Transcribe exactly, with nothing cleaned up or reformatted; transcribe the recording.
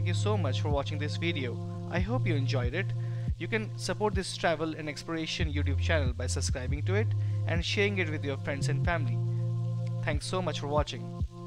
thank you so much for watching this video. I hope you enjoyed it. You can support this travel and exploration YouTube channel by subscribing to it and sharing it with your friends and family. Thanks so much for watching.